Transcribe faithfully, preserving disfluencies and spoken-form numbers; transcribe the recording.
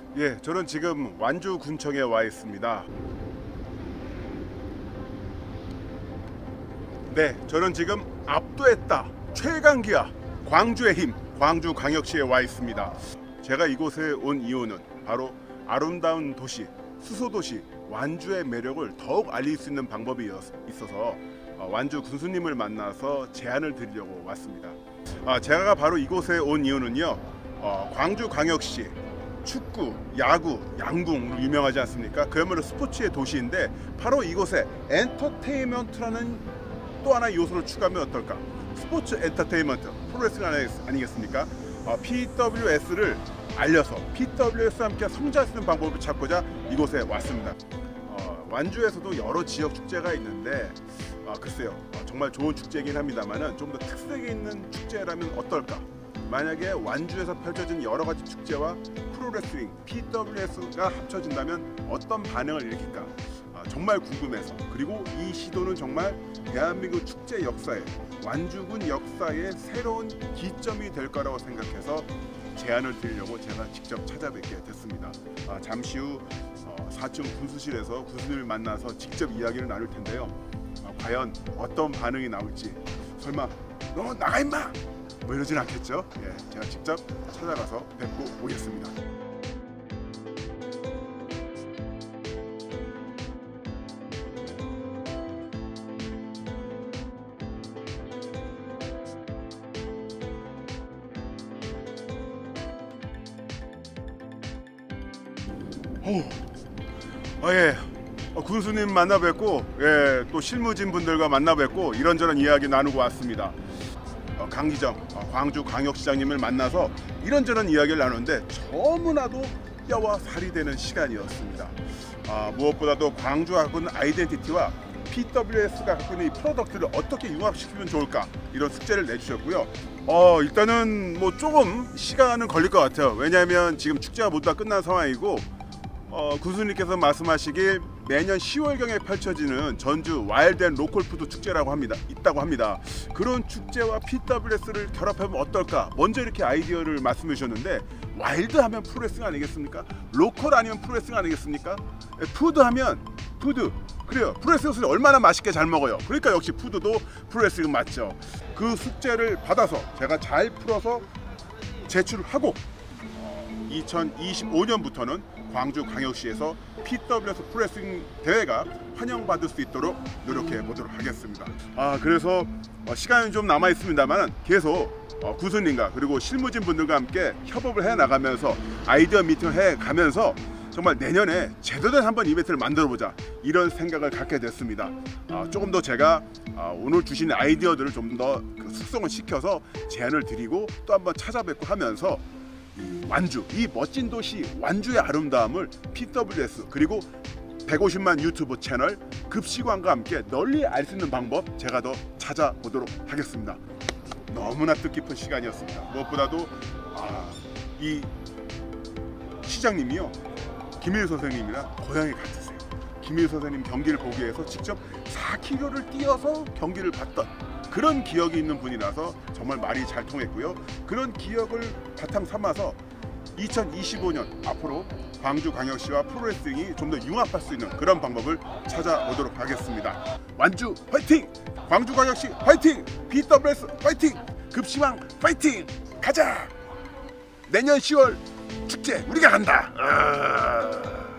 예, 저는 지금 완주 군청에 와 있습니다. 네, 저는 지금 압도했다 최강기야 광주의 힘 광주광역시에 와 있습니다. 제가 이곳에 온 이유는 바로 아름다운 도시 수소도시 완주의 매력을 더욱 알릴 수 있는 방법이 있어서 완주 군수님을 만나서 제안을 드리려고 왔습니다. 제가 바로 이곳에 온 이유는요, 광주광역시 축구, 야구, 양궁으로 유명하지 않습니까? 그야말로 스포츠의 도시인데 바로 이곳에 엔터테인먼트라는 또 하나의 요소를 추가하면 어떨까? 스포츠 엔터테인먼트, 프로레슬링 아니겠습니까? 어, 피더블유에스를 알려서 피더블유에스와 함께 성장할 수 있는 방법을 찾고자 이곳에 왔습니다. 어, 완주에서도 여러 지역 축제가 있는데 어, 글쎄요, 어, 정말 좋은 축제이긴 합니다만 좀 더 특색이 있는 축제라면 어떨까? 만약에 완주에서 펼쳐진 여러 가지 축제와 프로레슬링, 피더블유에스가 합쳐진다면 어떤 반응을 일으킬까? 아, 정말 궁금해서, 그리고 이 시도는 정말 대한민국 축제 역사에, 완주군 역사의 새로운 기점이 될 거라고 생각해서 제안을 드리려고 제가 직접 찾아뵙게 됐습니다. 아, 잠시 후 어, 사층 군수실에서 군수님을 만나서 직접 이야기를 나눌 텐데요. 아, 과연 어떤 반응이 나올지, 설마 너 나가 임마! 뭐 이러진 않겠죠? 예, 제가 직접 찾아가서 뵙고 오겠습니다. 오, 아, 예, 어, 군수님 만나 뵙고, 예, 또 실무진 분들과 만나 뵙고 이런저런 이야기 나누고 왔습니다. 어, 강기정 어, 광주광역시장님을 만나서 이런저런 이야기를 나누는데 너무나도 뼈와 살이 되는 시간이었습니다. 아, 무엇보다도 광주하고는 아이덴티티와 피더블유에스가 갖고 있는 이 프로덕트를 어떻게 융합시키면 좋을까, 이런 숙제를 내주셨고요. 어, 일단은 뭐 조금 시간은 걸릴 것 같아요. 왜냐하면 지금 축제가 모두 다 끝난 상황이고, 어, 군수님께서 말씀하시길 매년 시월경에 펼쳐지는 전주 와일드 앤 로컬 푸드 축제라고 합니다. 있다고 합니다. 그런 축제와 피더블유에스를 결합하면 어떨까? 먼저 이렇게 아이디어를 말씀해 주셨는데, 와일드 하면 프로레슬링 아니겠습니까? 로컬 아니면 프로레슬링 아니겠습니까? 푸드 하면 푸드. 그래요. 프로레슬링을 얼마나 맛있게 잘 먹어요. 그러니까 역시 푸드도 프로레슬링 맞죠. 그 숙제를 받아서 제가 잘 풀어서 제출을 하고 이천이십오 년부터는 광주광역시에서 피더블유에스 프로레슬링 대회가 환영받을 수 있도록 노력해 보도록 하겠습니다. 아, 그래서 시간이 좀 남아 있습니다만 계속 군수님과 그리고 실무진 분들과 함께 협업을 해 나가면서 아이디어 미팅을 해 가면서 정말 내년에 제대로 된 한번 이벤트를 만들어 보자, 이런 생각을 갖게 됐습니다. 아, 조금 더 제가 아, 오늘 주신 아이디어들을 좀 더 그 숙성을 시켜서 제안을 드리고 또 한번 찾아뵙고 하면서 완주, 이 멋진 도시 완주의 아름다움을 피더블유에스 그리고 백오십만 유튜브 채널 급식왕과 함께 널리 알 수 있는 방법 제가 더 찾아보도록 하겠습니다. 너무나 뜻깊은 시간이었습니다. 무엇보다도 아, 이 시장님이요, 김일 선생님이랑 고향이 같으세요. 김일 선생님 경기를 보기 위해서 직접 사 킬로미터를 뛰어서 경기를 봤던 그런 기억이 있는 분이라서 정말 말이 잘 통했고요. 그런 기억을 바탕 삼아서 이천이십오 년 앞으로 광주광역시와 프로레슬링이 좀 더 융합할 수 있는 그런 방법을 찾아보도록 하겠습니다. 완주 화이팅! 광주광역시 화이팅! 피더블유에스 화이팅! 급식왕 화이팅! 가자! 내년 시월 축제 우리가 간다! 아...